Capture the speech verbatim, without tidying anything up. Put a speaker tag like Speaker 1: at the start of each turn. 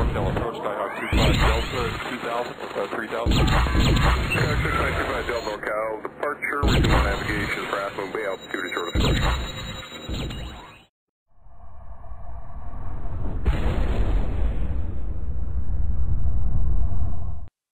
Speaker 1: Hotel approach Skyhawk two five Delta two thousand, uh, three thousand.
Speaker 2: Skyhawk six nine two five Delta NorCal, departure, resume navigation for Half Moon Bay, altitude